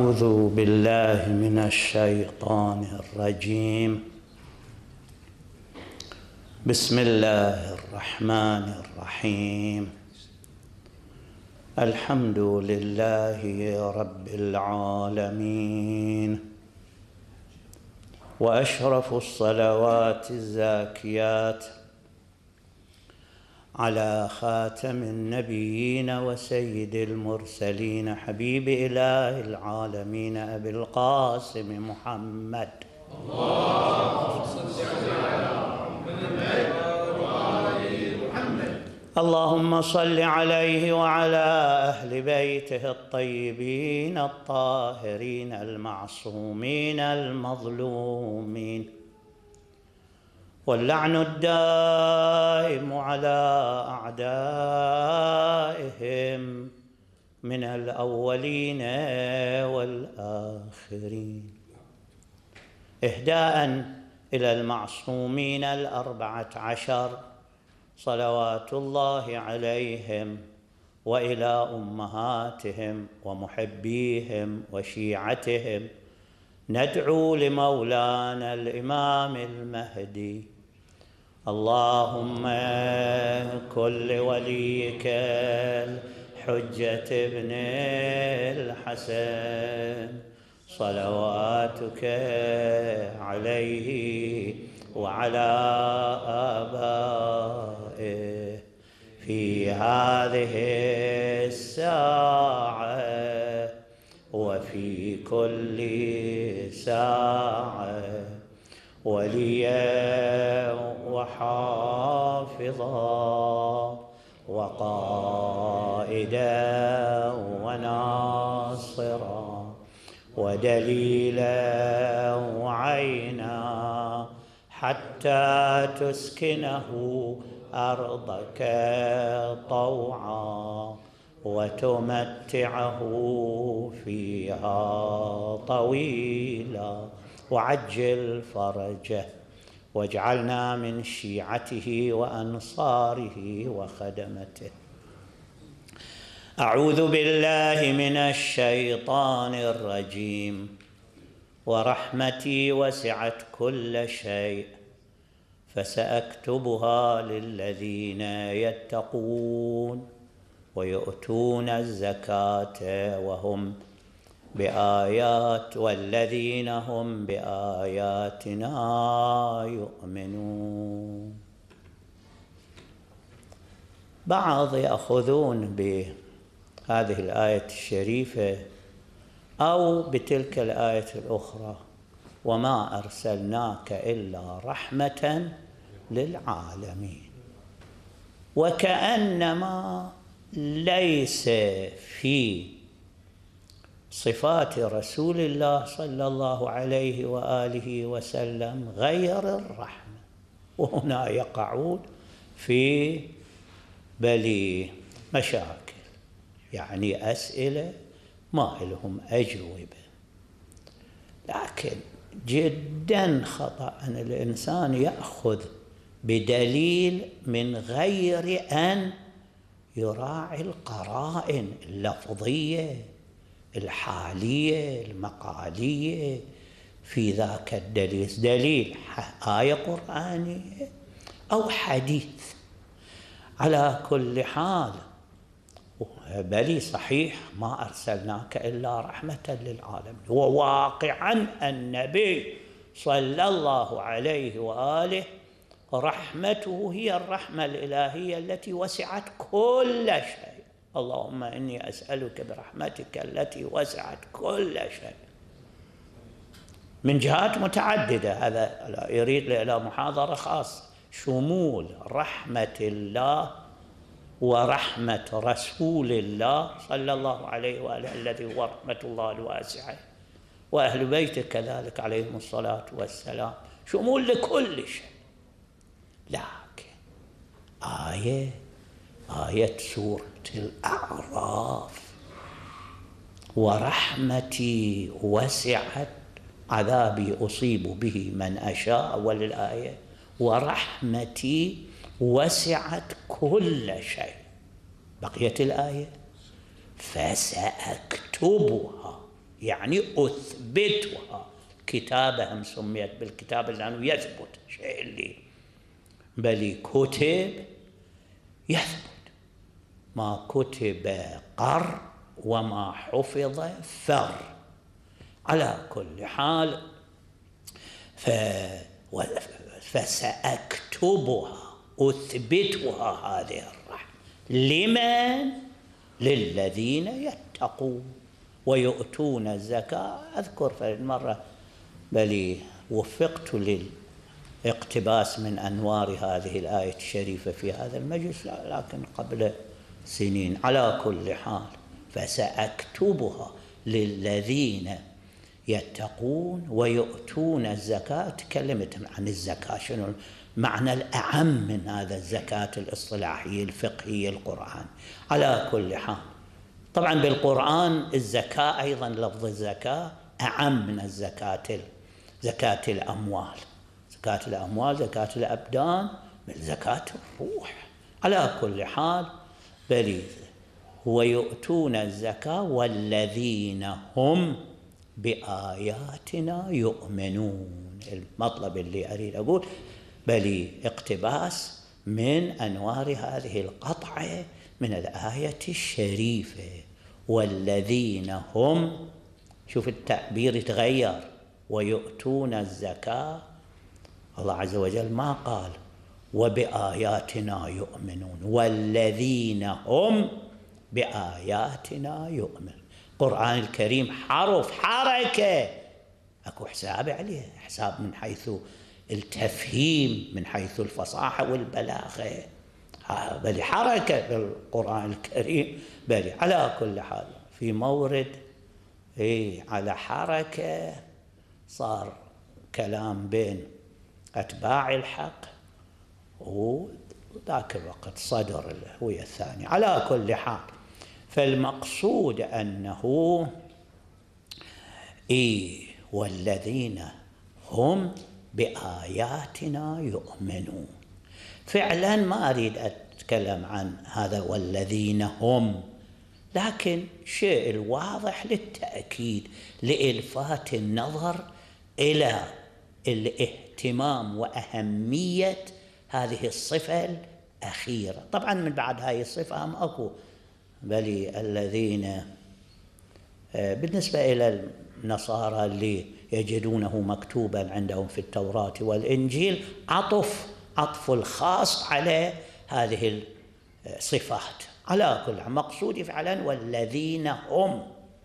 أعوذ بالله من الشيطان الرجيم. بسم الله الرحمن الرحيم. الحمد لله رب العالمين، وأشرف الصلوات الزاكيات على خاتم النبيين وسيد المرسلين حبيب إله العالمين أبي القاسم محمد، اللهم صل على محمد وآل محمد. اللهم صل عليه وعلى أهل بيته الطيبين الطاهرين المعصومين المظلومين، واللعن الدائم على أعدائهم من الأولين والآخرين، إهداء إلى المعصومين 14 صلوات الله عليهم، وإلى أمهاتهم ومحبيهم وشيعتهم. ندعو لمولانا الإمام المهدي، اللهم كن لوليك الحجة ابن الحسن صلواتك عليه وعلى آبائه في هذه الساعة وفي كل ساعة، وليا وحافظا وقائدا وناصرا ودليلا وعينا، حتى تسكنه أرضك طوعا وتمتعه فيها طويلا، وعجل فرجه، واجعلنا من شيعته وأنصاره وخدمته. أعوذ بالله من الشيطان الرجيم. ورحمتي وسعت كل شيء فسأكتبها للذين يتقون ويؤتون الزكاة والذين هم بآياتنا يؤمنون. بعض يأخذون بهذه الآية الشريفة أو بتلك الآية الأخرى: وما أرسلناك إلا رحمة للعالمين، وكأنما ليس في صفات رسول الله صلى الله عليه وآله وسلم غير الرحمة. وهنا يقعون في مشاكل، يعني أسئلة ما لهم أجوبة. لكن جدا خطأ أن الإنسان يأخذ بدليل من غير أن يراعي القرائن اللفظية الحالية المقالية في ذاك الدليل، دليل آية قرآنية أو حديث. على كل حال بلي صحيح ما أرسلناك إلا رحمة للعالمين، وواقعا النبي صلى الله عليه وآله رحمته هي الرحمة الإلهية التي وسعت كل شيء. اللهم إني أسألك برحمتك التي وسعت كل شيء، من جهات متعددة. هذا لا يريد إلى محاضرة خاصة، شمول رحمة الله ورحمة رسول الله صلى الله عليه وآله الذي هو رحمة الله الواسعة، وأهل بيته كذلك عليهم الصلاة والسلام، شمول لكل شيء. لكن آية سورة الأعراف: ورحمتي وسعت عذابي أصيب به من أشاء، وللآية ورحمتي وسعت كل شيء. بقيت الآية: فسأكتبها، يعني أثبتها. كتابهم سميت بالكتابة لأنه يثبت شيء اللي بل كتب يثبت، ما كتب قر وما حفظ فر. على كل حال فسأكتبها أثبتها هذه الرحمة لمن؟ للذين يتقون ويؤتون الزكاة. أذكر في المرة بل وفقت للاقتباس من أنوار هذه الآية الشريفة في هذا المجلس، لكن قبل سنين. على كل حال فسأكتبها للذين يتقون ويؤتون الزكاة. تكلمت عن الزكاة، شنو معنى الأعم من هذا الزكاة الاصطلاحية الفقهية القرآن. على كل حال طبعا بالقرآن الزكاة أيضا لفظ الزكاة أعم من زكاة الأموال. زكاة الأموال زكاة الأبدان، بل زكاة الروح. على كل حال بل ويؤتون الزكاة والذين هم بآياتنا يؤمنون. المطلب اللي أريد أقول بل اقتباس من أنوار هذه القطعة من الآية الشريفة. والذين هم، شوف التعبير يتغير، ويؤتون الزكاة. الله عز وجل ما قال وبآياتنا يؤمنون، والذين هم بآياتنا يؤمنون. القرآن الكريم حرف حركة، أكو حساب عليه، حساب من حيث التفهيم، من حيث الفصاحة والبلاغة، بل حركة بالقرآن الكريم. بل على كل حال في مورد على حركة صار كلام بين أتباع الحق وذاك الوقت صدر الهوية الثانية. على كل حال فالمقصود أنه والذين هم بآياتنا يؤمنون. فعلا ما أريد أتكلم عن هذا والذين هم، لكن شيء الواضح للتأكيد لإلفات النظر إلى الاهتمام وأهمية هذه الصفة الأخيرة. طبعا من بعد هاي الصفة هم أكو بل الذين بالنسبة إلى النصارى اللي يجدونه مكتوبا عندهم في التوراة والإنجيل عطف الخاص على هذه الصفات. على كل مقصودي فعلا والذين هم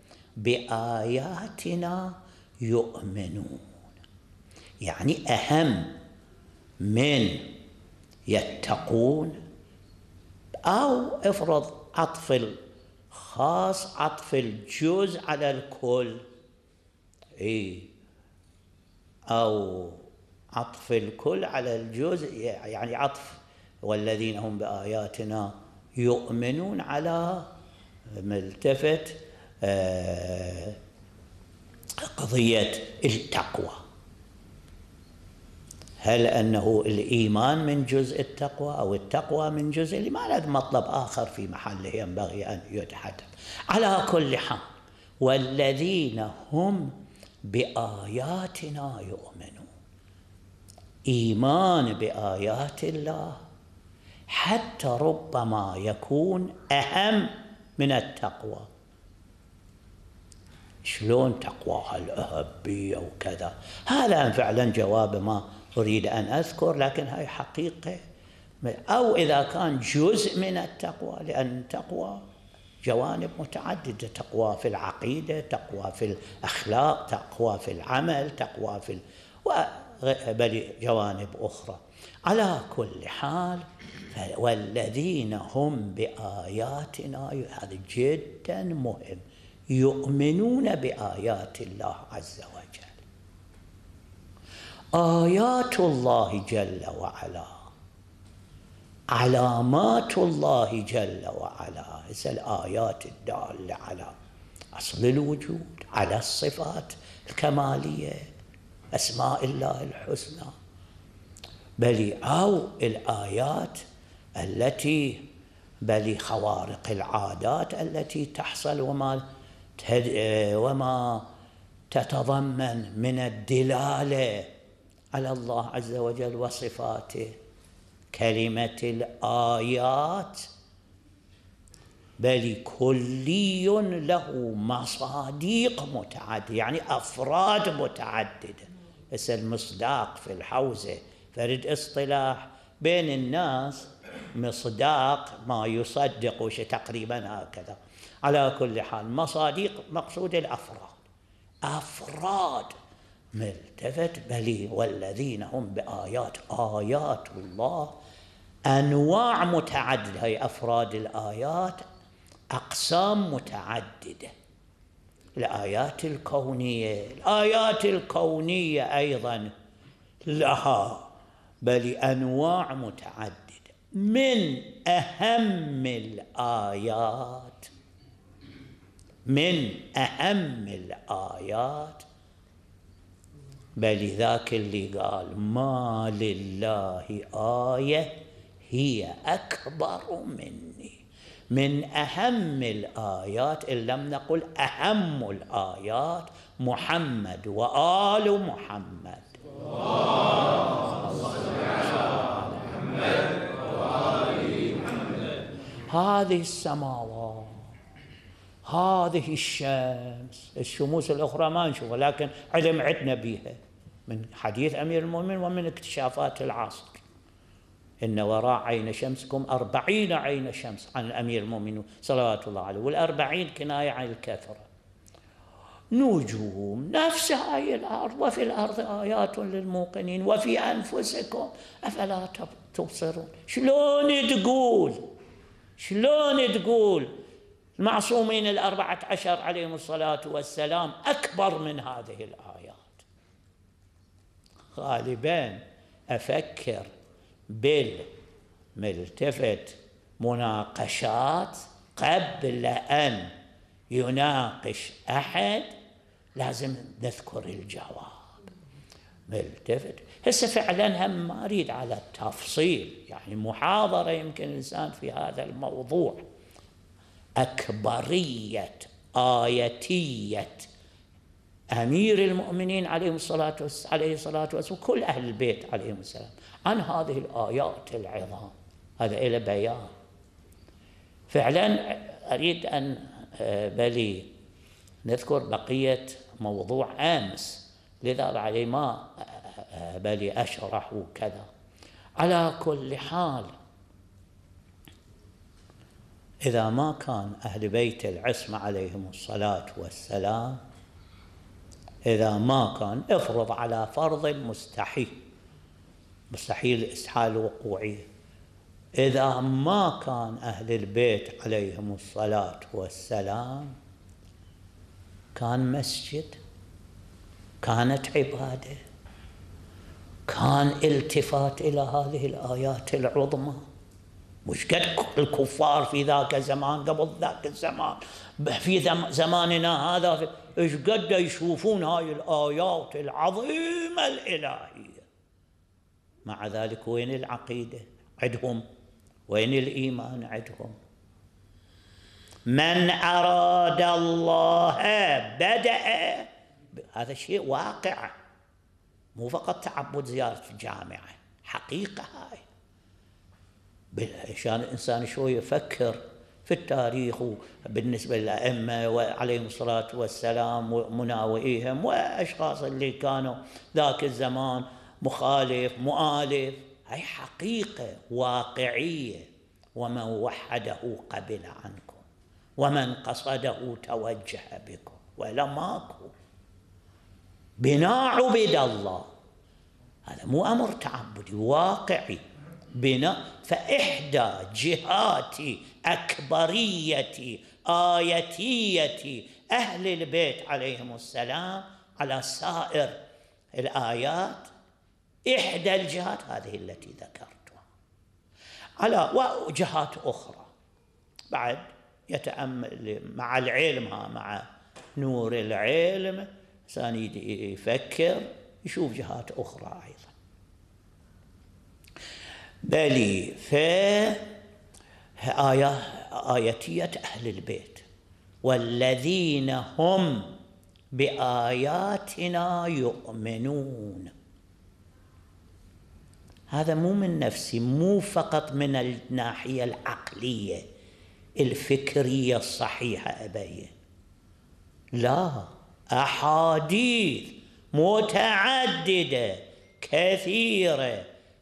بآياتنا يؤمنون، يعني أهم من يتقون، أو افرض عطف الخاص عطف الجزء على الكل، أو عطف الكل على الجزء، يعني عطف والذين هم بآياتنا يؤمنون على ملتفت قضية التقوى. هل أنه الإيمان من جزء التقوى أو التقوى من جزء؟ لماذا مطلب آخر في محله ينبغي أن يتحدث. على كل حال والذين هم بآياتنا يؤمنون، إيمان بآيات الله حتى ربما يكون أهم من التقوى. شلون تقواها الأهبية وكذا؟ هذا فعلا جواب ما أريد أن أذكر، لكن هاي حقيقة. أو إذا كان جزء من التقوى، لأن التقوى جوانب متعددة، تقوى في العقيدة، تقوى في الأخلاق، تقوى في العمل، تقوى في بل جوانب أخرى. على كل حال والذين هم بآياتنا، هذا جدا مهم، يؤمنون بآيات الله عز وجل. آيات الله جل وعلا، علامات الله جل وعلا، الآيات الدالة على أصل الوجود، على الصفات الكمالية، أسماء الله الحسنى، بل أو الآيات التي بل خوارق العادات التي تحصل وما وما تتضمن من الدلالة على الله عز وجل وصفاته. كلمة الآيات بل كلي له مصاديق متعددة، يعني أفراد متعددة. بس المصداق في الحوزة فرد اصطلاح بين الناس، مصداق ما يصدق شيء تقريبا هكذا. على كل حال مصاديق مقصود الأفراد، أفراد ملتفت بلي والذين هم بآيات، آيات الله أنواع متعددة. هي أفراد الآيات أقسام متعددة. الآيات الكونية، الآيات الكونية أيضا لها بل أنواع متعددة. من أهم الآيات، من أهم الآيات بل ذاك اللي قال ما لله آية هي أكبر مني. من أهم الآيات، إن لم نقل أهم الآيات، محمد وآل محمد. هذه السماوات، هذه الشمس، الشموس الأخرى ما نشوفها لكن علم عدنا بها من حديث أمير المؤمنين ومن اكتشافات العصر. إن وراء عين شمسكم 40 عين شمس عن الأمير المؤمنين صلوات الله عليه، وال40 كناية عن الكثرة. نجوم نفس هاي الأرض، وفي الأرض آيات للموقنين وفي أنفسكم أفلا تبصرون. شلون تقول المعصومين 14 عليهم الصلاة والسلام أكبر من هذه الآيات؟ غالبا أفكر بالملتفت مناقشات قبل أن يناقش أحد لازم نذكر الجواب. ملتفت هسه فعلا هم ما أريد على التفصيل، يعني محاضرة يمكن الإنسان في هذا الموضوع. أكبرية آيتية أمير المؤمنين عليه الصلاة والسلام وكل أهل البيت عليهم السلام عن هذه الآيات العظام، هذا إلى بيان. فعلا أريد أن بلي نذكر بقية موضوع أمس، لذا علي ما بلي أشرح كذا. على كل حال إذا ما كان أهل بيت العصمة عليهم الصلاة والسلام، إذا ما كان، افرض على فرض مستحيل إسحال وقوعي، إذا ما كان أهل البيت عليهم الصلاة والسلام كان مسجد، كانت عبادة، كان التفات إلى هذه الآيات العظمى. مش قد الكفار في ذاك الزمان، قبل ذاك الزمان، في زماننا هذا ايش قد يشوفون هاي الآيات العظيمة الإلهية. مع ذلك وين العقيدة عندهم؟ وين الإيمان عندهم؟ من أراد الله بدأ. هذا شيء واقع، مو فقط تعبد زيارة الجامعة، حقيقة هاي. عشان الإنسان شوي يفكر في التاريخ بالنسبة للأئمة وعليهم الصلاة والسلام ومناوئيهم وأشخاص اللي كانوا ذاك الزمان مخالف مؤالف، هي حقيقة واقعية. ومن وحده قبل عنكم ومن قصده توجه بكم، ولا ماكو. بناء عبد الله، هذا مو أمر تعبدي، واقعي بناء. فإحدى جهات أكبرية آيتية أهل البيت عليهم السلام على سائر الآيات، إحدى الجهات هذه التي ذكرتها. على وجهات أخرى بعد يتأمل مع العلم، مع نور العلم إنسان يفكر يشوف جهات أخرى أيضا. بل في آيتية أهل البيت والذين هم بآياتنا يؤمنون. هذا مو من نفسي، مو فقط من الناحية العقلية الفكرية الصحيحة أبين، لا، أحاديث متعددة كثيرة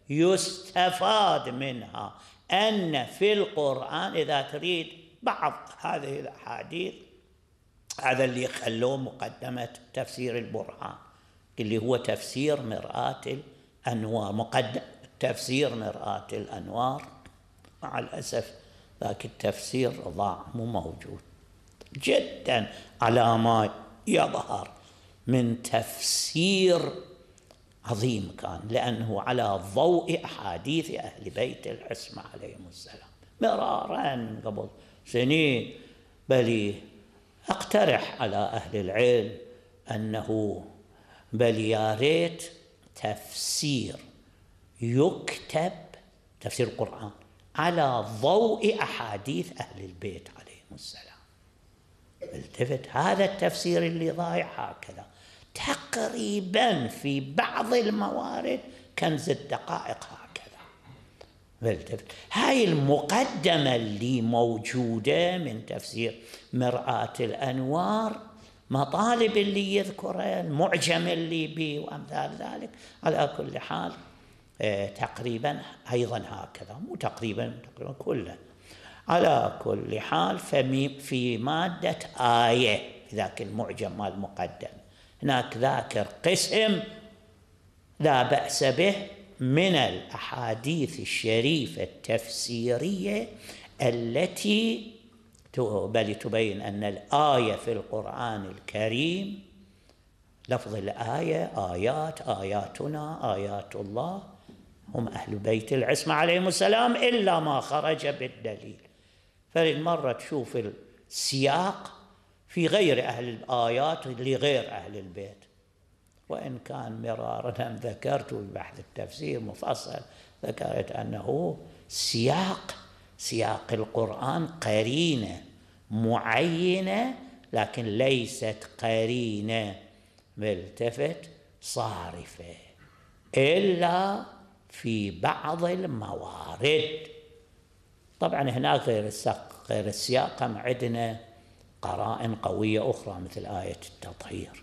يستفاد منها أن في القرآن إذا تريد بعض هذه الأحاديث، هذا اللي خلوه مقدمة تفسير البرهان اللي هو تفسير مرآة الأنوار، مقدم تفسير مرآة الأنوار. مع الأسف ذاك التفسير ضاع، مو موجود جدا على ما يظهر من تفسير عظيم كان، لأنه على ضوء أحاديث أهل بيت العصمة عليهم السلام مرارا من قبل سنين. بل أقترح على أهل العلم أنه بل يا ريت تفسير يكتب، تفسير القرآن على ضوء أحاديث أهل البيت عليهم السلام. التفت هذا التفسير اللي ضايع هكذا تقريبا في بعض الموارد كنز الدقائق هكذا. التفت هاي المقدمة اللي موجودة من تفسير مرآة الأنوار، مطالب اللي يذكرها، المعجم اللي بي وأمثال ذلك، على كل حال تقريبا أيضا هكذا، مو تقريبا كله. على كل حال في مادة آية في ذاك المعجم مال المقدم هناك ذاكر قسم لا بأس به من الأحاديث الشريفة التفسيرية التي بل تبين أن الآية في القرآن الكريم، لفظ الآية آيات، آياتنا، آيات الله، هم أهل بيت العصمة عليهم السلام إلا ما خرج بالدليل. فالمرة تشوف السياق في غير أهل الآيات لغير أهل البيت، وإن كان مرارا ذكرت في بحث التفسير مفصل، ذكرت أنه سياق القرآن قرينة معينة، لكن ليست قرينة ملتفت صارفة إلا في بعض الموارد. طبعا هناك غير السياق عندنا قرائن قوية أخرى مثل آية التطهير،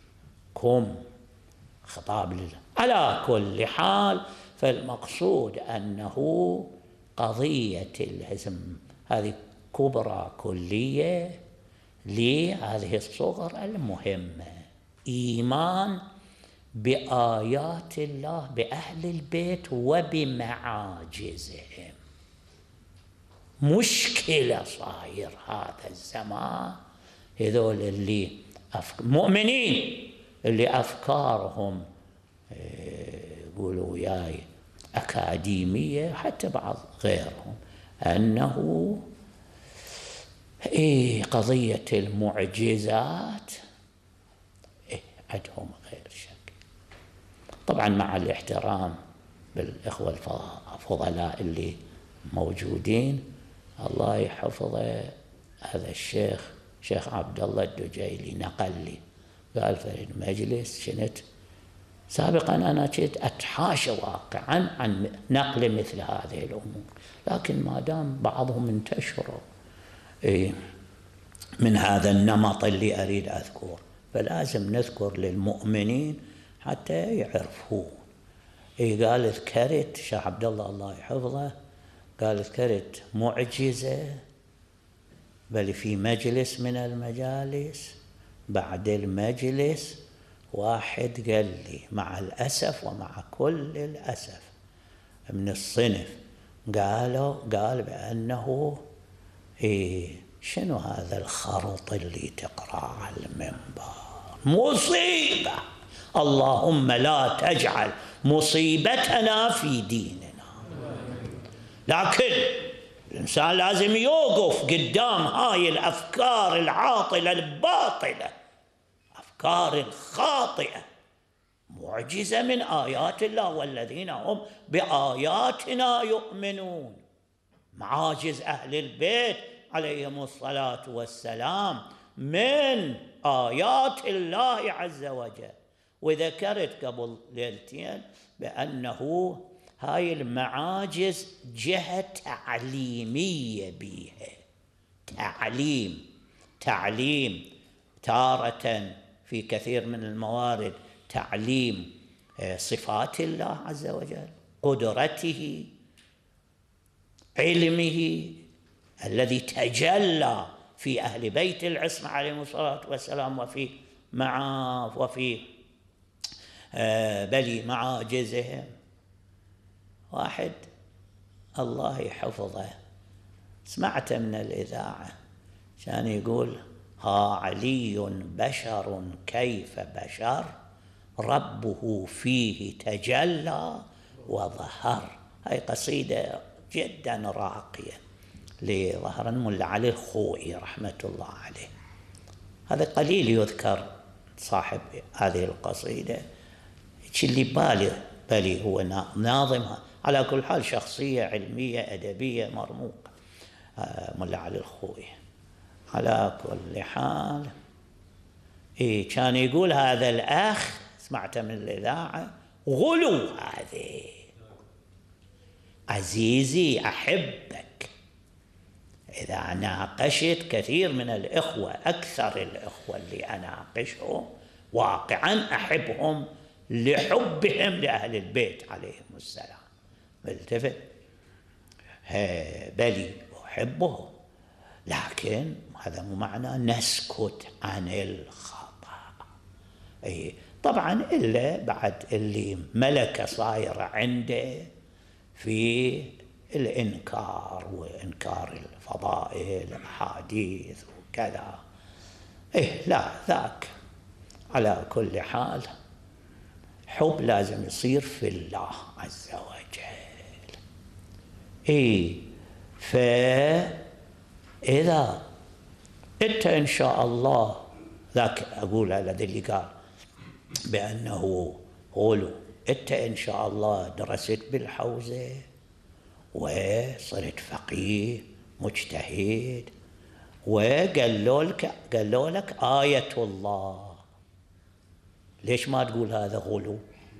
خطاب لله. على كل حال فالمقصود أنه قضية الهزم هذه كبرى كلية لهذه الصغر المهمة، إيمان بآيات الله بأهل البيت وبمعاجزهم. مشكلة صاير هذا الزمان، هذول اللي مؤمنين اللي أفكارهم يقولوا وياي أكاديمية، حتى بعض غيرهم، أنه قضية المعجزات عندهم غير شك. طبعا مع الاحترام بالإخوة الفضلاء اللي موجودين، الله يحفظه، هذا الشيخ عبد الله الدجيلي نقل لي، قال في المجلس شنت سابقا أنا كنت أتحاشى واقعا عن نقل مثل هذه الأمور، لكن ما دام بعضهم انتشروا من هذا النمط اللي أريد أذكر، فلازم نذكر للمؤمنين حتى يعرفون. قال ذكرت شيخ عبد الله يحفظه، قال ذكرت معجزة بل في مجلس من المجالس، بعد المجلس واحد قال لي مع الأسف ومع كل الأسف من الصنف، قال بأنه شنو هذا الخرط اللي تقرأ على المنبر؟ مصيبة، اللهم لا تجعل مصيبتنا في ديننا. لكن الإنسان لازم يوقف قدام هاي الأفكار العاطلة الباطلة، أفكار خاطئة. معجزة من آيات الله والذين هم بآياتنا يؤمنون. معاجز أهل البيت عليهم الصلاة والسلام من آيات الله عز وجل. وذكرت قبل ليلتين بأنه هاي المعاجز جهة تعليمية بيها، تعليم تارة في كثير من الموارد تعليم صفات الله عز وجل، قدرته، علمه الذي تجلى في أهل بيت العصمة عليهم الصلاة والسلام وفي بلي معاجزهم. واحد الله يحفظه سمعت من الإذاعة كان يقول: ها علي بشر كيف بشر ربه فيه تجلى وظهر. هاي قصيدة جدا راقية لظهر ملا علي الخوئي رحمة الله عليه. هذا قليل يذكر صاحب هذه القصيدة، اللي بالي هو ناظمها. على كل حال شخصية علمية أدبية مرموقة ملا علي الخوئي. على كل حال كان يقول هذا الأخ، سمعته من الإذاعة: غلو هذه عزيزي أحبك. إذا ناقشت كثير من الإخوة، أكثر الإخوة اللي أناقشهم واقعا أحبهم لحبهم لأهل البيت عليهم السلام، ملتفت بلي أحبهم، لكن هذا مو معنى نسكت عن الخطأ. طبعا إلا بعد اللي ملكة صايرة عنده في الإنكار وإنكار الفضائل الأحاديث وكذا، لا ذاك. على كل حال حب لازم يصير في الله عز وجل. فإذا أنت إن شاء الله، ذاك أقول الذي اللي قال بأنه غلو، أنت إن شاء الله درست بالحوزة وصرت فقيه مجتهد وقالوا لك آية الله، ليش ما تقول هذا غلو؟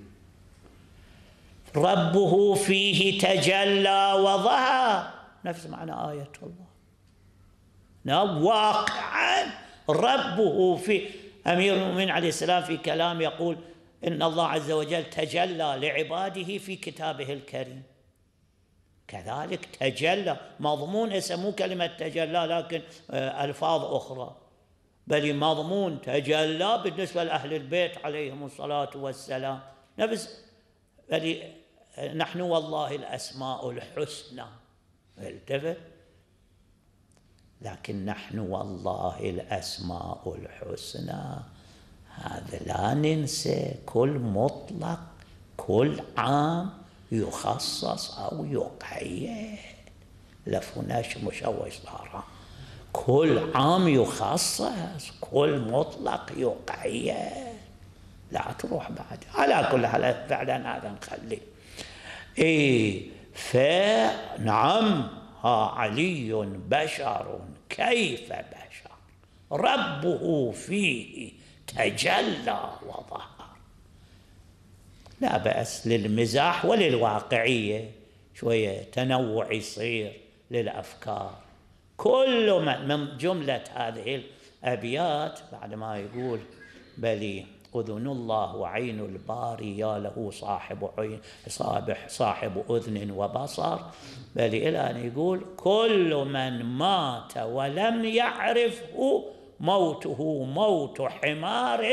ربه فيه تجلى وظهر، نفس معنى آية الله. نعم واقعا ربه في أمير المؤمنين عليه السلام في كلام يقول إن الله عز وجل تجلى لعباده في كتابه الكريم. كذلك تجلى مضمون اسمه كلمة تجلى، لكن ألفاظ أخرى، بل مضمون تجلى بالنسبة لأهل البيت عليهم الصلاة والسلام نفس بل نحن والله الأسماء الحسنى، التفت، لكن نحن والله الأسماء الحسنى هذا لا ننسى، كل مطلق كل عام يخصص أو يقيد، لفناش مشوش صار كل عام يخصص، كل مطلق يقيد، لا تروح بعد. على كل حال فعلا هذا نخليه. فنعم ها علي بشر كيف بشر ربه فيه تجلى وظهر. لا بأس للمزاح وللواقعية شوية تنوع يصير للأفكار. كل من جملة هذه الأبيات بعد ما يقول بلي أذن الله وعين الباري يا له صاحب أذن وبصر، بل إلى أن يقول كل من مات ولم يعرفه موته موت حمار.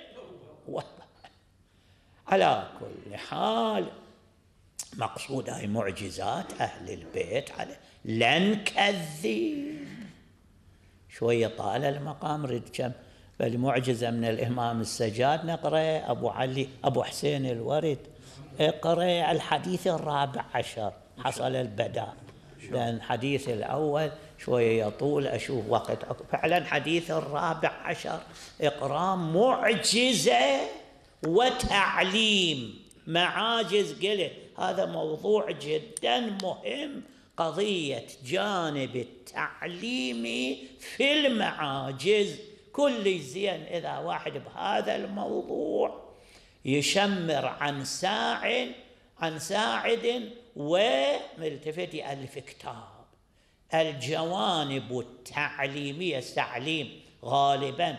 على كل حال مقصود هاي معجزات أهل البيت على لن كذب. شوية طال المقام، رد كم فالمعجزة من الإمام السجاد نقرأ أبو حسين الورد اقرأ الحديث الرابع عشر حصل البداء، لأن الحديث الأول شوية يطول أشوف وقت. فعلا حديث الرابع عشر اقرأ معجزة وتعليم معاجز. قلت هذا موضوع جدا مهم، قضية جانب التعليم في المعاجز كل زين إذا واحد بهذا الموضوع يشمر عن ساعد وملتفت يألف كتاب. الجوانب التعليمية، التعليم غالبا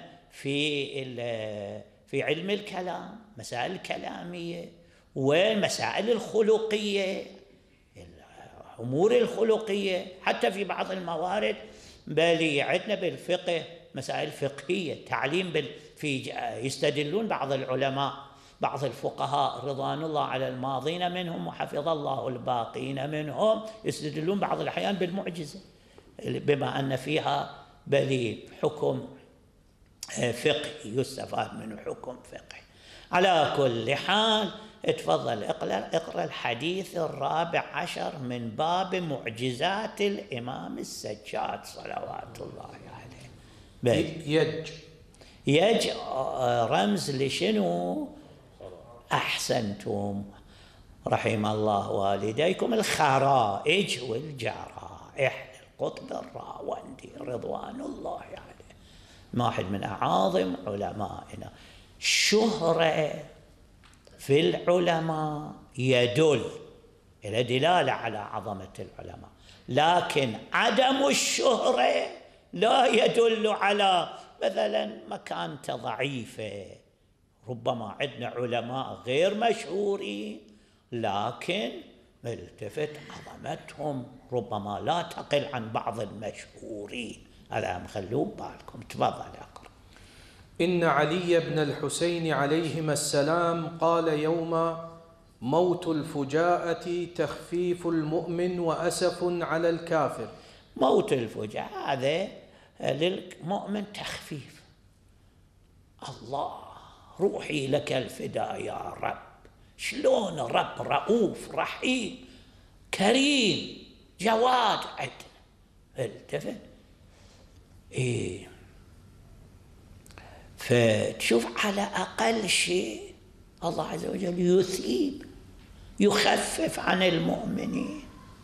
في علم الكلام، مسائل الكلامية والمسائل الخلقية، الأمور الخلقية، حتى في بعض الموارد بل عندنا بالفقه مسائل فقهية، تعليم يستدلون بعض العلماء، بعض الفقهاء رضوان الله على الماضين منهم وحفظ الله الباقين منهم، يستدلون بعض الأحيان بالمعجزة بما أن فيها بل حكم فقهي، يستفاد منه حكم فقهي. على كل حال اتفضل اقرأ الحديث 14 من باب معجزات الإمام السجاد صلوات الله عليه. يج رمز لشنو؟ أحسنتم رحم الله والديكم، الخرائج والجرائح القطب الراوندي رضوان الله عليه، واحد من أعاظم علمائنا. شهرة في العلماء يدل إلى دلالة على عظمة العلماء، لكن عدم الشهرة لا يدل على مثلا مكانته ضعيفة. ربما عندنا علماء غير مشهورين لكن ملتفت عظمتهم ربما لا تقل عن بعض المشهورين، هذا مخلوه بالكم. تفضل اقرأ. إن علي بن الحسين عليهما السلام قال يوم موت الفجاءة تخفيف المؤمن وأسف على الكافر. موت الفجاءة هذا للمؤمن تخفيف، الله روحي لك الفداء يا رب. شلون رب رؤوف رحيم كريم جواد عندنا، التفت فتشوف على أقل شيء الله عز وجل يثيب يخفف عن المؤمنين.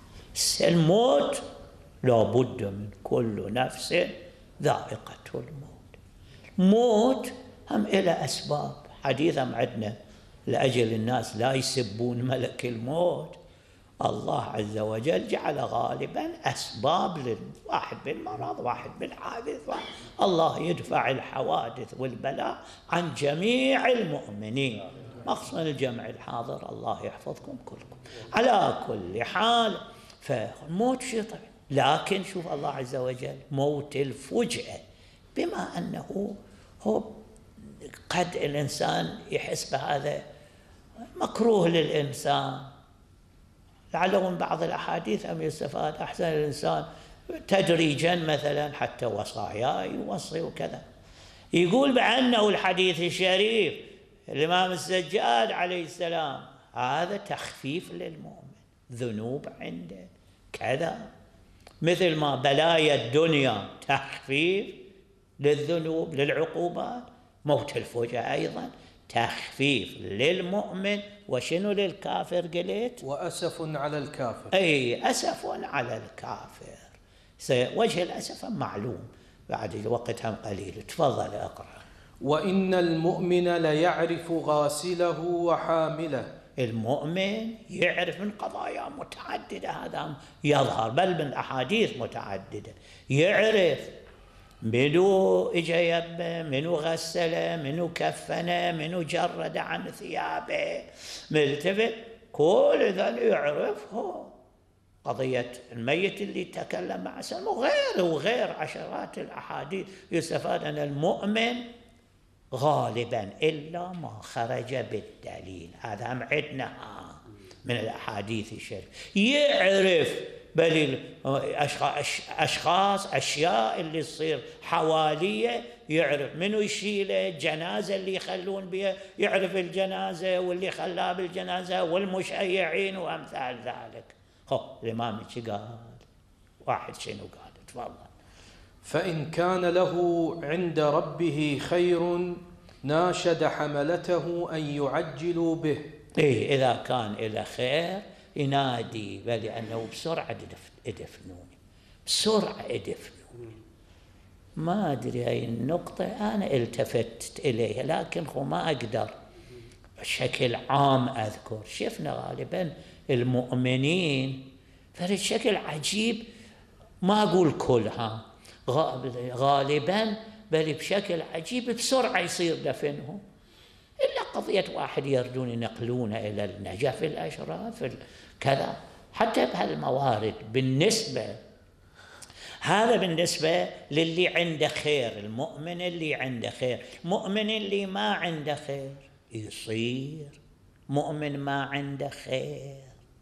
الموت لا بد من كل نفس ذائقة الموت. موت هم إلى أسباب، حديثا عندنا لأجل الناس لا يسبون ملك الموت. الله عز وجل جعل غالبا أسباب، واحد بالمرض، واحد بالحادث، الله يدفع الحوادث والبلاء عن جميع المؤمنين، مخصوصا الجمع الحاضر، الله يحفظكم كلكم. على كل حال فالموت شيء طبيعي، لكن شوف الله عز وجل موت الفجأة، بما أنه هو قد الإنسان يحس بهذا مكروه للإنسان، لعله من بعض الأحاديث أم يستفاد أحسن الإنسان تدريجا مثلا حتى وصايا يوصي وكذا. يقول بأنه الحديث الشريف الإمام السجاد عليه السلام هذا تخفيف للمؤمن، ذنوب عنده كذا، مثل ما بلايا الدنيا تخفيف للذنوب للعقوبات، موت الفجأة أيضا تخفيف للمؤمن. وشنو للكافر قلت؟ وأسف على الكافر. أي أسف على الكافر. وجه الأسف معلوم بعد وقت هم قليل. تفضل أقرأ. وإن المؤمن ليعرف غاسله وحامله. المؤمن يعرف من قضايا متعددة، هذا يظهر بل من أحاديث متعددة، يعرف منو اجى يبه، منو غسله، منو كفنه، منو جرد عن ثيابه، ملتفت، كل ذا يعرفه. قضية الميت اللي تكلم مع سلم وغير عشرات الأحاديث يستفاد أن المؤمن غالبا إلا ما خرج بالدليل، هذا هم عندنا من الأحاديث الشريفة، يعرف بل أشخاص أشياء اللي تصير حواليه، يعرف منو يشيله، الجنازة اللي يخلون بها يعرف الجنازة واللي خلاه بالجنازة والمشيعين وأمثال ذلك. الإمام قال واحد شنو قال؟ تفضل. فإن كان له عند ربه خير ناشد حملته أن يعجلوا به. إذا كان إلى خير ينادي بل أنه بسرعة ادفنوني، بسرعة ادفنوني. ما أدري هاي النقطة أنا التفتت إليها، لكن ما أقدر بشكل عام أذكر. شفنا غالبا المؤمنين فبشكل عجيب، ما أقول كلها، غالبا بل بشكل عجيب بسرعة يصير دفنهم، إلا قضية واحد يردون ينقلون إلى النجف الأشراف كذا. حتى بهالموارد بالنسبة، هذا بالنسبة للي عنده خير، المؤمن اللي عنده خير. مؤمن اللي ما عنده خير يصير مؤمن ما عنده خير،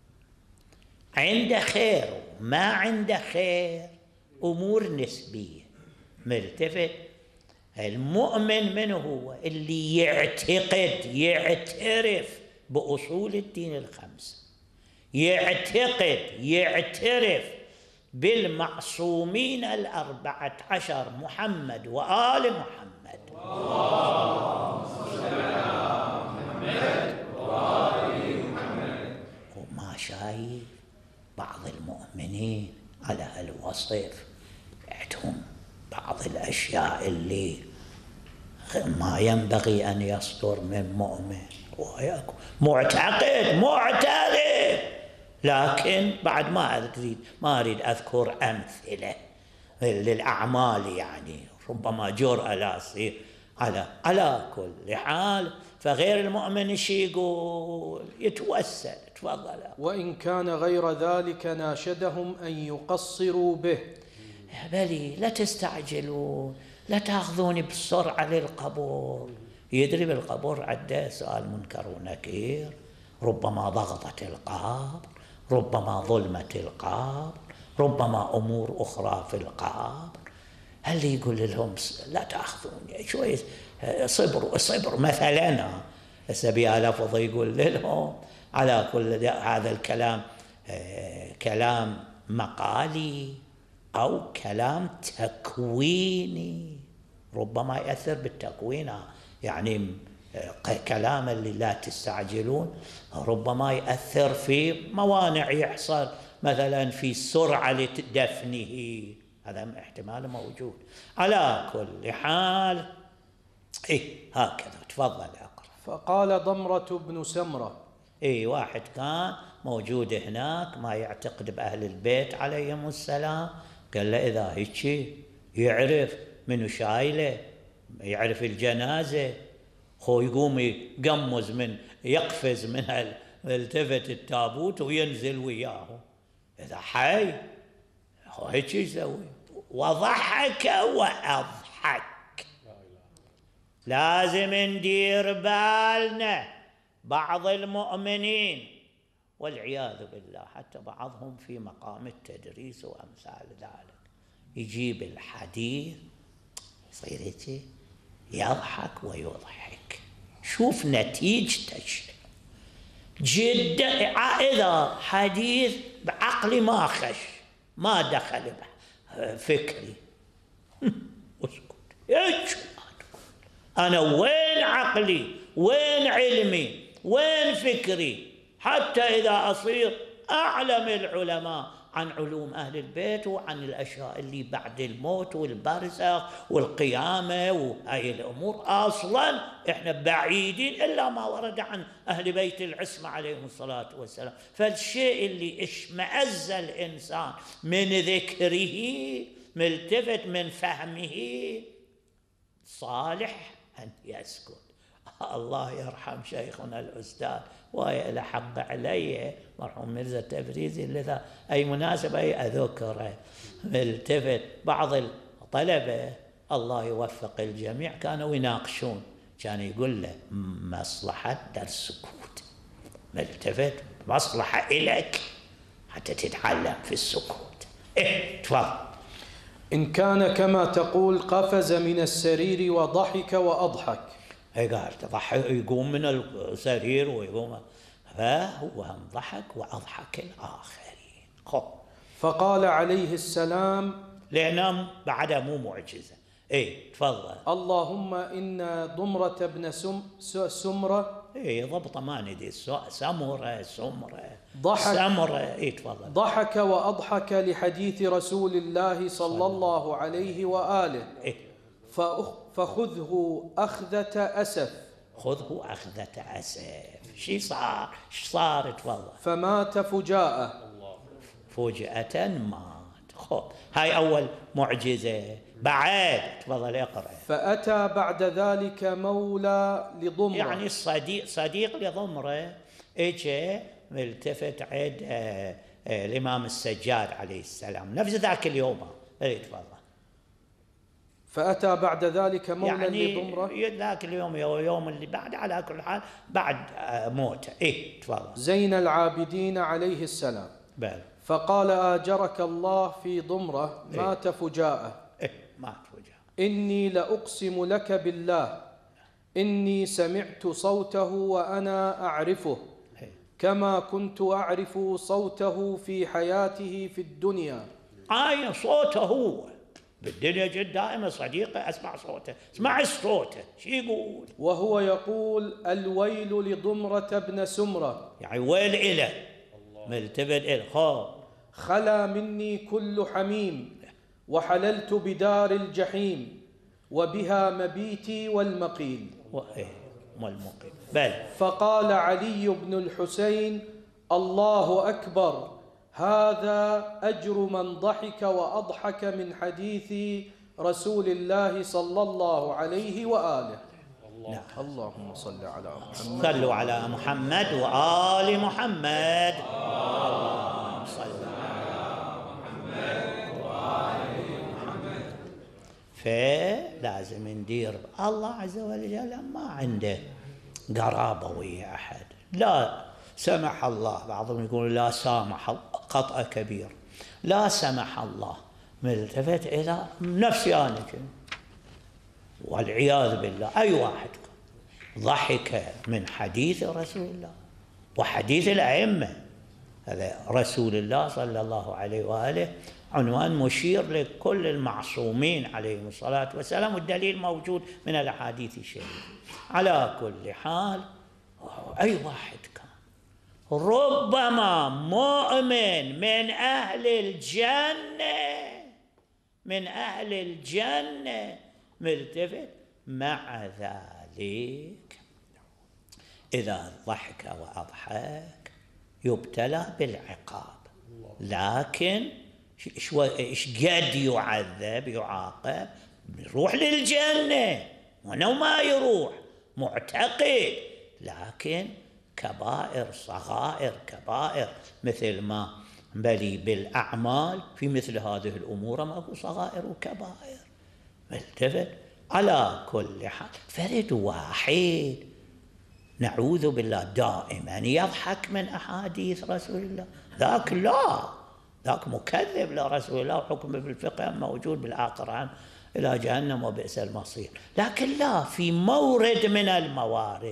عنده خير وما عنده خير أمور نسبية. ملتفت؟ المؤمن من هو؟ اللي يعتقد، يعترف بأصول الدين الخمسة، يعترف بالمعصومين 14 محمد وآل محمد، وما شايف بعض المؤمنين على هالوصف عندهم بعض الأشياء اللي ما ينبغي أن يصدر من مؤمن، معتقد معترف، لكن بعد ما أريد أذكر أمثلة للأعمال، يعني ربما جرأة لا تصير على كل حال. فغير المؤمن شي يقول؟ يتوسل. تفضل. وإن كان غير ذلك ناشدهم أن يقصروا به. بلي لا تستعجلوا، لا تأخذوني بسرعة للقبور. يدري بالقبور عده سؤال منكر ونكير، ربما ضغطة القبر، ربما ظلمة القبر، ربما أمور أخرى في القبر. هل يقول لهم لا تأخذوني شوي، صبروا مثلا؟ هسه لفظ يقول لهم على كل هذا الكلام كلام مقالي أو كلام تكويني، ربما يأثر بالتكوين، يعني كلام اللي لا تستعجلون ربما يأثر في موانع يحصل مثلا في سرعة دفنه، هذا احتمال موجود. على كل حال هكذا. تفضل أقرأ. فقال ضمرة بن سمرة، واحد كان موجود هناك ما يعتقد بأهل البيت عليهم السلام، قال له إذا هيك يعرف منو شايله، يعرف الجنازة، خو يقوم يقمز يقفز من التفت التابوت وينزل وياه، إذا حي هو هيك يسوي. وضحك وأضحك. لازم ندير بالنا بعض المؤمنين والعياذ بالله حتى بعضهم في مقام التدريس وأمثال ذلك، يجيب الحديث يصير هيك يضحك ويضحك. شوف نتيجته جدا. إذا حديث بعقلي ما خش، ما دخل فكري، اسكت. أنا وين عقلي، وين علمي، وين فكري، حتى إذا أصير أعلم العلماء عن علوم أهل البيت وعن الأشياء اللي بعد الموت والبرزخ والقيامة وهاي الأمور، أصلا إحنا بعيدين إلا ما ورد عن أهل بيت العصمة عليهم الصلاة والسلام. فالشيء اللي اشمأز الإنسان من ذكره ملتفت من فهمه صالح أن يسكت. الله يرحم شيخنا الأستاذ وإلى حق علي مرحوم مرزا التبريزي، لذا أي مناسبة أذكره، ملتفت بعض الطلبة الله يوفق الجميع كانوا يناقشون، كان يقول له مصلحة در السكوت، ملتفت مصلحة إلك حتى تتعلم في السكوت. تفضل. إن كان كما تقول قفز من السرير وضحك وأضحك. قال يقوم من السرير ويقوم، فهو هم ضحك وأضحك الآخرين. فقال عليه السلام، لأنهم بعدها مو معجزة. تفضل. اللهم إن ضمرة بن سمرة ضبطه ما ندري، سمرة ضحك سمرة. تفضل. ضحك وأضحك لحديث رسول الله صلى الله عليه وآله. فخذه أخذة أسف. خذه أخذة أسف. شي صار؟ تفضل. فمات فجاءة. فجأة مات. خب هاي أول معجزة. بعد تفضل اقرأ. فأتى بعد ذلك مولى لضمرة، يعني صديق لضمرة اجى ملتفت عند الإمام السجاد عليه السلام نفس ذاك اليوم. تفضل. فأتى بعد ذلك مولى يعني لضمرة، ذاك اليوم أو يوم اللي بعد، على كل حال بعد موته. تفضل. زين العابدين عليه السلام. بل. فقال آجرك الله في ضمرة مات فجاءة. مات فجاءة. إني لأقسم لك بالله إني سمعت صوته وأنا أعرفه كما كنت أعرف صوته في حياته في الدنيا. صوته هو بالدنيا جد دائما صديقه أسمع صوته. اسمع صوته شو يقول. وهو يقول الويل لضمرة بن سمرة، يعني ويل إله ملتفت إله. خلا مني كل حميم وحللت بدار الجحيم وبها مبيتي والمقيل. والمقيل. بل. فقال علي بن الحسين الله أكبر، هذا أجر من ضحك وأضحك من حديث رسول الله صلى الله عليه وآله. نعم. اللهم صل على محمد. صلوا على محمد وآل محمد. اللهم صل على محمد وآل محمد. فلازم ندير. الله عز وجل ما عنده قرابة ويا أحد. لا سمح الله، بعضهم يقول لا سامح الله، خطأ كبير. لا سمح الله ملتفت إلى نفسي أنا والعياذ بالله أي واحد ضحك من حديث رسول الله وحديث الأئمة. هذا رسول الله صلى الله عليه وآله عنوان مشير لكل المعصومين عليهم الصلاة والسلام، والدليل موجود من الأحاديث الشريفة. على كل حال أي واحد كان ربما مؤمن من أهل الجنة ملتفت، مع ذلك إذا ضحك وأضحك يبتلى بالعقاب. لكن إيش قد يعذب يعاقب؟ يروح للجنة ولو ما يروح معتقد، لكن كبائر صغائر كبائر، مثل ما بلي بالأعمال في مثل هذه الأمور ماكو صغائر وكبائر. ملتفت. على كل حال فرد واحد نعوذ بالله دائما يضحك من أحاديث رسول الله، ذاك لا، ذاك مكذب لرسول الله، وحكم بالفقه موجود بالآخر عنه إلى جهنم وبئس المصير. لكن لا، في مورد من الموارد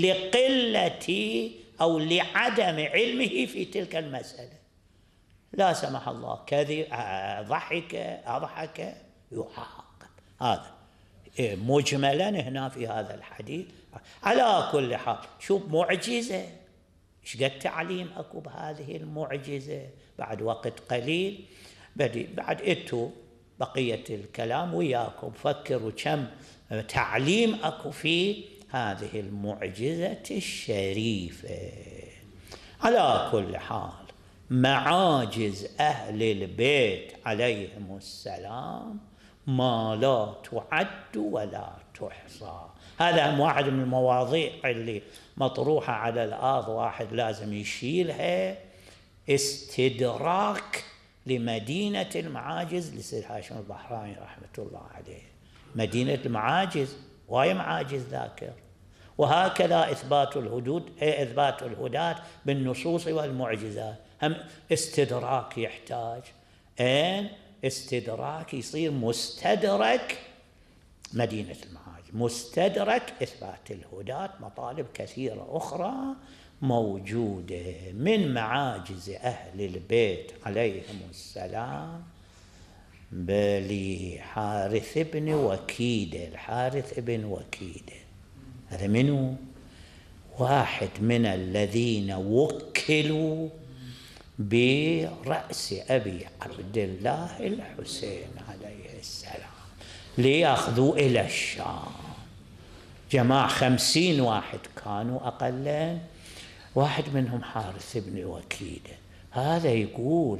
لقلة أو لعدم علمه في تلك المسألة، لا سمح الله كذب أضحك يعاقب. هذا مجملا هنا في هذا الحديث. على كل حال شوف معجزة، ايش قد تعليم اكو بهذه المعجزة. بعد وقت قليل بعد اتوا بقية الكلام وياكم، فكروا كم تعليم اكو في هذه المعجزة الشريفة. على كل حال معاجز أهل البيت عليهم السلام ما لا تعد ولا تحصى. هذا واحد من المواضيع اللي مطروحة على الأرض، واحد لازم يشيلها. استدراك لمدينة المعاجز لسيد هاشم البحراني رحمة الله عليه. مدينة المعاجز وهي معاجز ذاكر. وهكذا إثبات الهداة بالنصوص والمعجزات هم استدراك يحتاج استدراك يصير مستدرك مدينة المعاجز، مستدرك إثبات الهداة. مطالب كثيرة أخرى موجودة من معاجز أهل البيت عليهم السلام. بلي حارث بن وكيدة، الحارث بن وكيدة هذا منو؟ واحد من الذين وكلوا برأس أبي عبد الله الحسين عليه السلام ليأخذوا إلى الشام. جماعة 50 واحد كانوا أقلين، واحد منهم حارث بن وكيدة. هذا يقول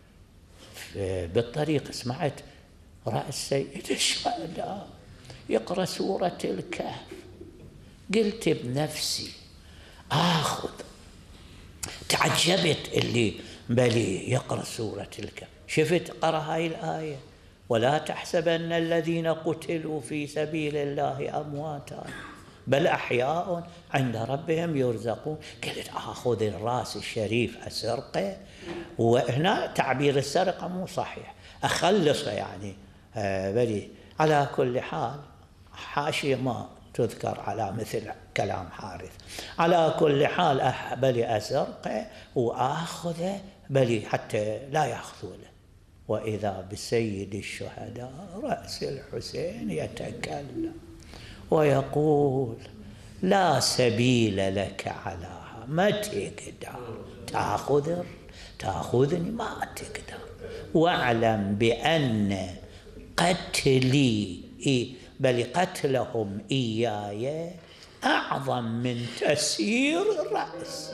بالطريق سمعت رأس سيد الشهداء يقرأ سورة الكهف، قلت بنفسي آخذ. تعجبت اللي بلي يقرأ سورة الكهف، شفت قرأ هاي الآية ولا تحسبن الذين قتلوا في سبيل الله أمواتا بل أحياء عند ربهم يرزقون. قلت آخذ الرأس الشريف أسرقه، وهنا تعبير السرقة مو صحيح، أخلصه يعني بلي. على كل حال حاشية ما تذكر على مثل كلام حارث. على كل حال بلي أسرقه وآخذه بلي حتى لا يأخذونه. وإذا بسيد الشهداء رأس الحسين يتكلم ويقول لا سبيل لك علىها، ما تقدر تأخذني، ما تقدر. واعلم بأن قتلي بل قتلهم إياي أعظم من تسيير الرأس،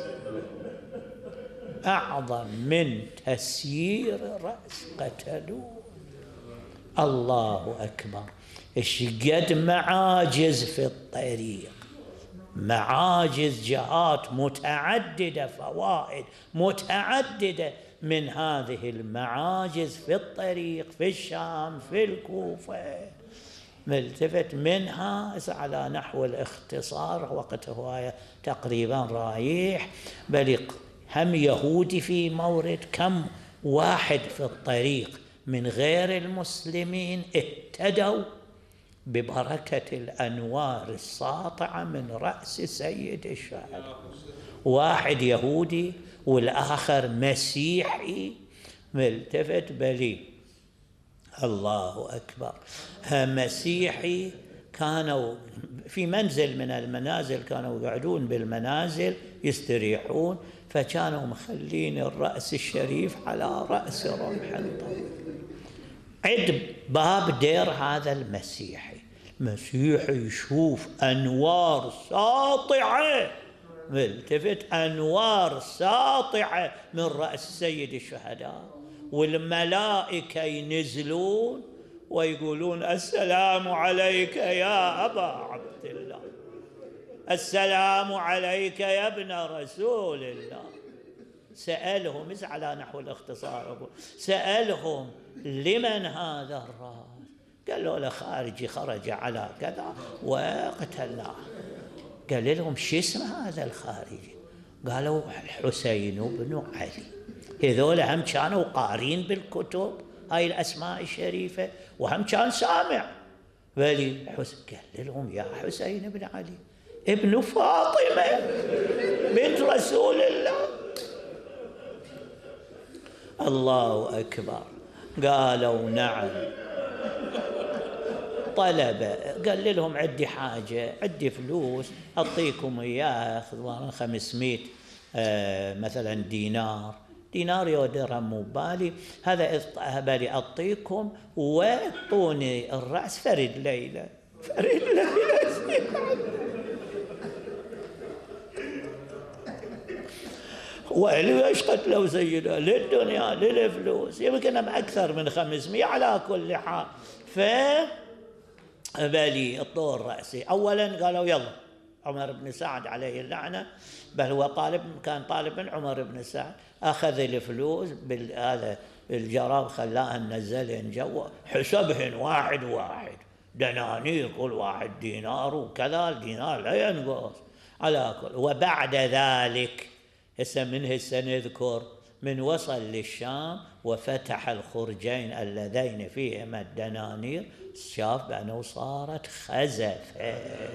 أعظم من تسيير الرأس. قتلوا. الله أكبر. إيش قد معاجز في الطريق، معاجز جهات متعددة، فوائد متعددة من هذه المعاجز في الطريق في الشام في الكوفة ملتفت منها على نحو الاختصار. وقت هواية تقريبا رايح، بل هم يهودي في مورد، كم واحد في الطريق من غير المسلمين اهتدوا ببركة الأنوار الساطعة من رأس سيد الشهداء. واحد يهودي والآخر مسيحي ملتفت بلي. الله أكبر. مسيحي كانوا في منزل من المنازل، كانوا يقعدون بالمنازل يستريحون، فكانوا مخلين الرأس الشريف على رأس رمح طويل. عند باب دير هذا المسيحي يشوف أنوار ساطعة، ملتفت أنوار ساطعة من رأس سيد الشهداء، والملائكة ينزلون ويقولون السلام عليك يا أبا عبد الله، السلام عليك يا ابن رسول الله. سألهم على نحو الاختصار، سألهم لمن هذا الراس؟ قالوا له خارجي خرج على كذا وقتلناه. قال لهم شو اسم هذا الخارجي؟ قالوا الحسين بن علي. هذول هم كانوا قارين بالكتب هاي الأسماء الشريفة، وهم كان سامع. قال لهم يا حسين بن علي ابن فاطمة بنت رسول الله. الله أكبر. قالوا نعم. طلب، قال لهم عندي حاجة، عندي فلوس أعطيكم إياها، أخذوا 500 مثلا دينار يا درهم مو بالي، هذا بالي أعطيكم واعطوني الرأس فرد ليلة. وليش قتلوا سيدنا؟ للدنيا للفلوس، يمكن أكثر من 500 على كل حال. بالي الطور رأسي. أولا قالوا يلا عمر بن سعد عليه اللعنة، بل هو كان طالب من عمر بن سعد، أخذ الفلوس هذا الجراب خلاها نزلهن جوا، حسبهن واحد دنانير، كل واحد دينار وكذا، الدينار لا ينقص على كل. وبعد ذلك هسه نذكر من وصل للشام وفتح الخرجين اللذين فيهما الدنانير، شاف بأنه صارت خزفة،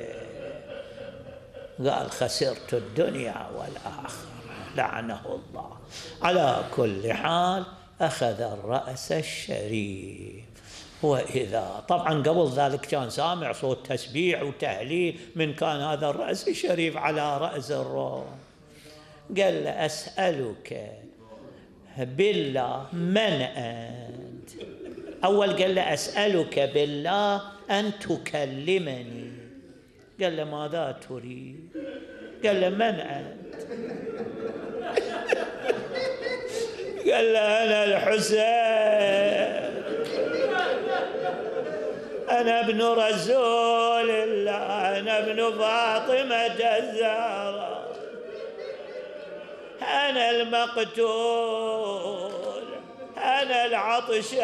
قال خسرت الدنيا والآخرة لعنه الله. على كل حال أخذ الرأس الشريف وإذا طبعا قبل ذلك كان سامع صوت تسبيح وتهليل من كان هذا الرأس الشريف على رأس الروم. قال له أسألك بالله من أنت؟ أول قال له أسألك بالله أن تكلمني. قال له ماذا تريد؟ قال له من أنت؟ قال له أنا الحسين، أنا ابن رسول الله، أنا ابن فاطمة الزهراء، أنا المقتول، أنا العطشان،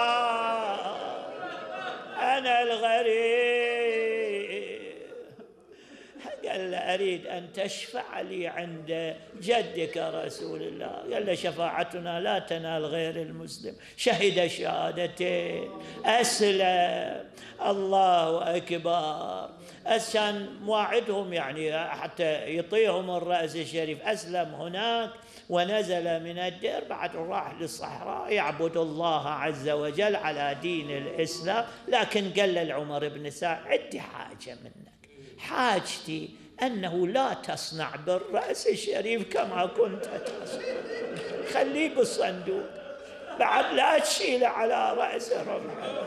أنا الغريب. قال له أريد أن تشفع لي عند جدك رسول الله. قال له شفاعتنا لا تنال غير المسلم، شهد شهادتين، أسلم، الله أكبر. كان مواعدهم يعني حتى يطيهم الرأس الشريف. أسلم هناك ونزل من الدير، بعد راح للصحراء يعبد الله عز وجل على دين الإسلام. لكن قال لعمر بن سعد عندي حاجة منك، حاجتي أنه لا تصنع بالرأس الشريف كما كنت تصنع، خليه بالصندوق، بعد لا تشيله على رأس رمحه.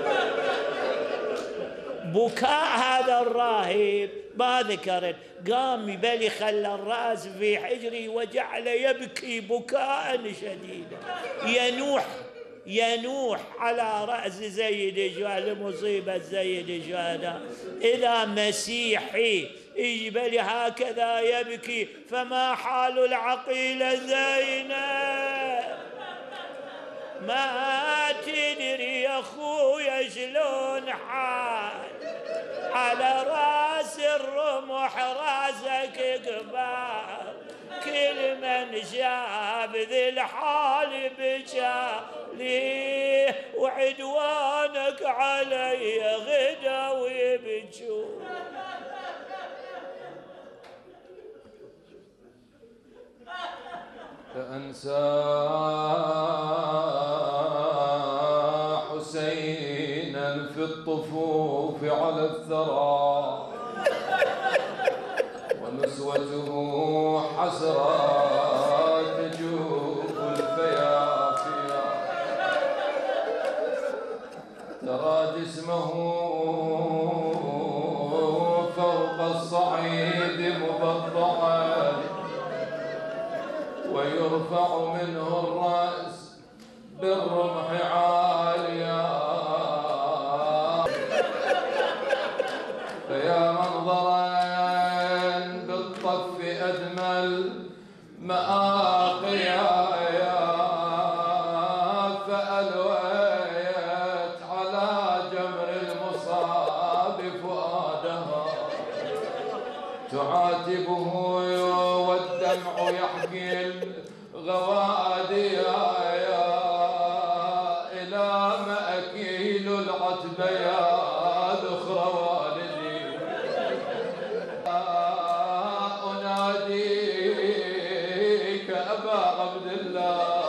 بكاء هذا الراهب ما ذكرت، قام يبلي خلى الرأس في حجري وجعل يبكي بكاء شديدا، ينوح على رأس زيد الشهداء، لمصيبة زيد الشهداء. إذا مسيحي يجبل هكذا يبكي، فما حال العقيلة زينب؟ ما تدري يا أخويا شلون حال على راس الرمح، راسك قبال، كل من شاف ذي الحال بكى ليه، وعدوانك علي غدا ويبجون. فأنسى حسينا في الطفوف على الثرى، ونسوته حسرى تجوب الفيافيا، ترى جسمه فوق الصعيد مبضعا، ويرفع منه الرأس بالرمح عاليا. فيا منظرا بالطف أجمل مآقيا، فألويت على جمر المصاب فؤادها، تعاتبه والدمع يحكي الغوادي، إلى مأكيل العتب يا ذخر والدي، أناديك أبا عبد الله،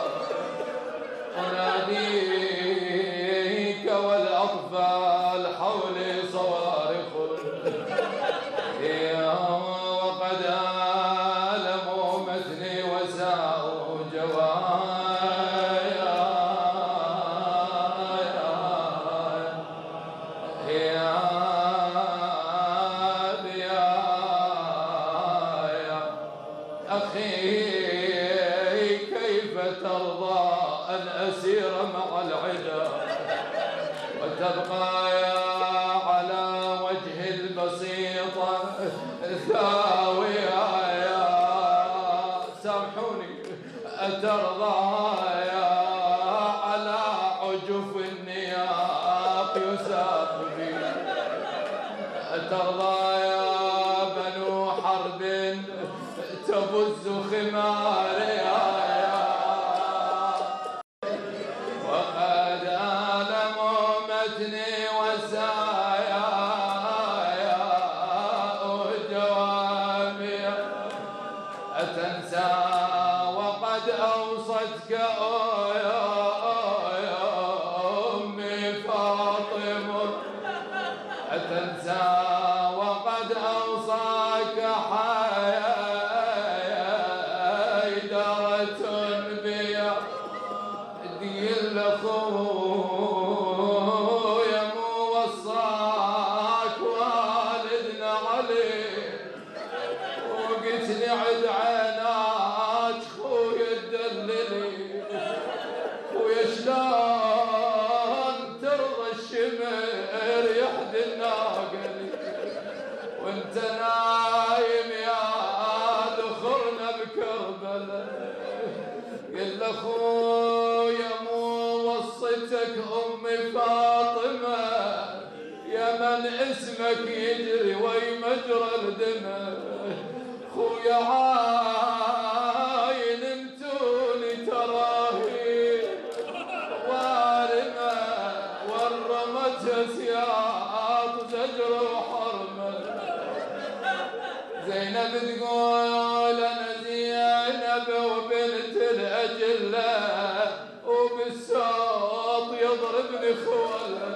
أناديك والأطفال حولي صوارخ، وقد آلموا مثلي وساءوا جوايا، يا أخي كيف ترضى أن أسير مع العدا وتبقى على وجه البسيطة ثاوية؟ سامحوني، أترضى على عجف النياق يساق بي؟ أترضى يا بنو حرب تبز خماري، وقد آلموا متني وسايا جوامي، أتنسى وقد أوصتك أمي تنعد عيناك خويا تدللي، خويا شلون ترضى الشمر يحدي الناقلي، وانت نايم يا ذخرنا بكربلاء. قل اخويا مو وصيتك امي فاطمه، يا من اسمك يجري وي مجرى الدماء. خويا عاين انتوني تراهي وارمه، ورمتها سياط زجر وحرمه. زينب تقول انا زينب وبنت الاجله، وبالصوت يضربني خوله،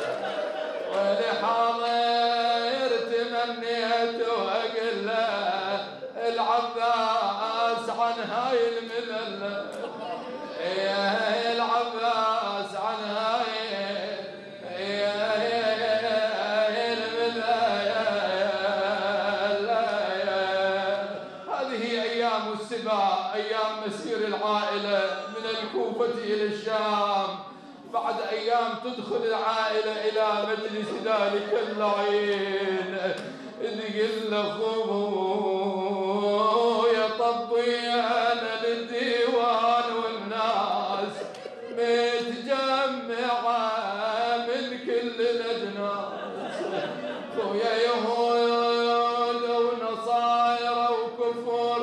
ولحاضر تمنيت واقول له العباس عن هاي المذله، يا العباس عن هاي المذله. هذه ايام السباع، ايام مسير العائله من الكوفه الى الشام. بعد أيام تدخل العائلة إلى مجلس ذلك اللعين، تقول أخويا طبي أنا للديوان والناس متجمعة من كل الأجناس، خويا يهود ونصارى وكفر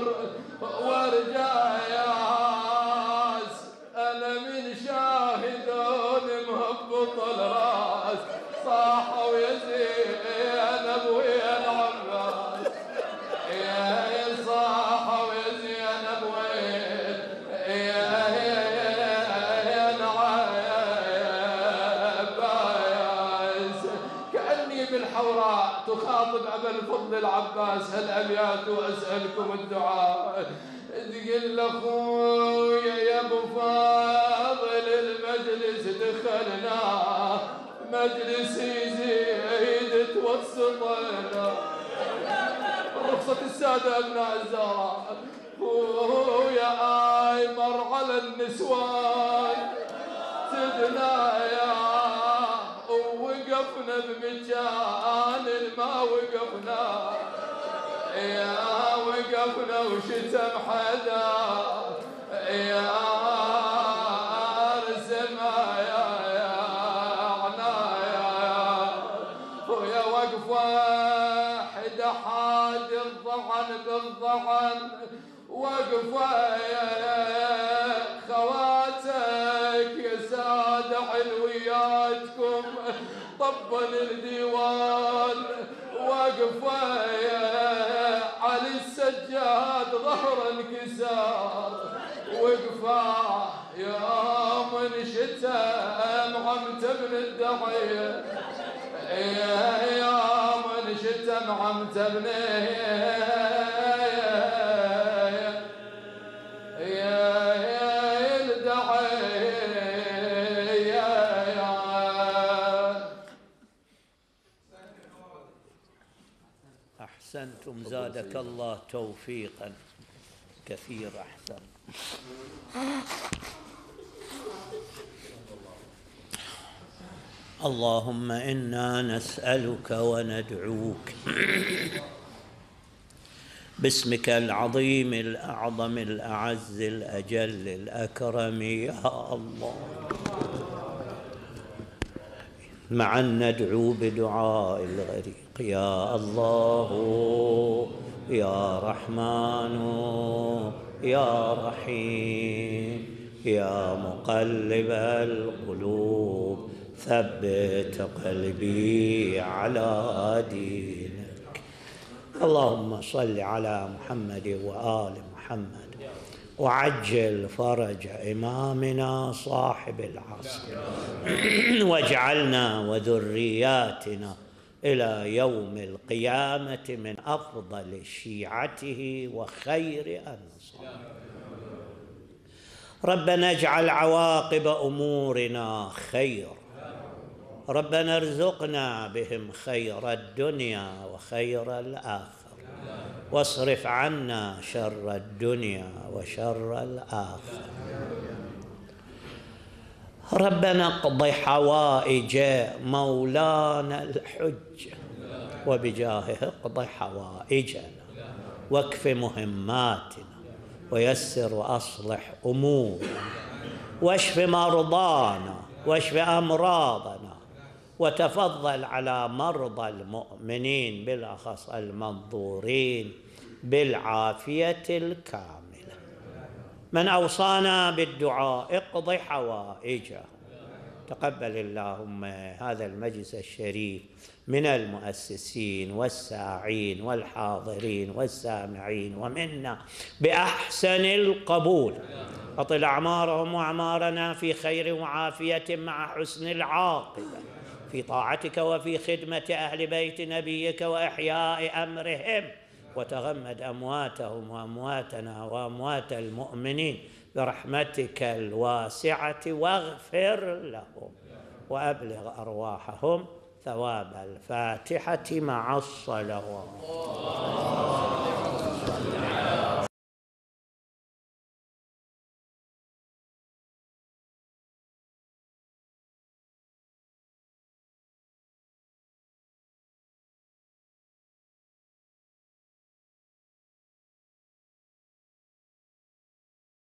ورجاياس، أنا من شاهدون مهبط الراس، صاحوا يا زينب ويا العباس، يا صاحوا يا زينب ويا العباس. كأني بالحوراء تخاطب أبا الفضل العباس هالأبيات وأسألكم الدعاء. تقول اخويا يا ابو فاضل المجلس دخلنا، مجلس يزيد توسطنا، رخصة السادة ابناء الزهراء. خويا ايمر على النسوان تدنايا، ووقفنا بمكان ما وقفنا، يا وقفنا وشتم حدا، يا رسمة يا عنايا. ويا وقفة حدا حاد الضعن بالضعن، وقفة خواتك يا سادة علوياتكم طبا الديوان، وقفة علي السجاد ظهر انكسار، وقفة يوم انشتم عمت ابن الدعية، يوم انشتم عمت ابن أحسنتم، زادك الله توفيقا كثير. أحسن. اللهم إنا نسألك وندعوك باسمك العظيم الأعظم الأعز الأجل الأكرم يا الله، معا ندعو بدعاء الغريق يا الله يا رحمن يا رحيم يا مقلب القلوب ثبت قلبي على دينك. اللهم صل على محمد وآل محمد وعجل فرج إمامنا صاحب العصر واجعلنا وذرياتنا إلى يوم القيامة من أفضل شيعته وخير أنصاره. ربنا اجعل عواقب أمورنا خير، ربنا ارزقنا بهم خير الدنيا وخير الآخرة. واصرف عنا شر الدنيا وشر الآخرة. ربنا اقض حوائج مولانا الحج، وبجاهه اقض حوائجنا واكف مهماتنا ويسر وأصلح أمورنا واشف مرضانا واشف أمراضنا، وتفضل على مرضى المؤمنين بالأخص المنظورين بالعافية الكاملة. من أوصانا بالدعاء اقض حوائجه. تقبل اللهم هذا المجلس الشريف من المؤسسين والساعين والحاضرين والسامعين ومنا بأحسن القبول. أطل أعمارهم وأعمارنا في خير وعافية مع حسن العاقبة في طاعتك وفي خدمة أهل بيت نبيك وإحياء أمرهم، وتغمد أمواتهم وأمواتنا وأموات المؤمنين برحمتك الواسعة، واغفر لهم وأبلغ أرواحهم ثواب الفاتحة مع الصلوات.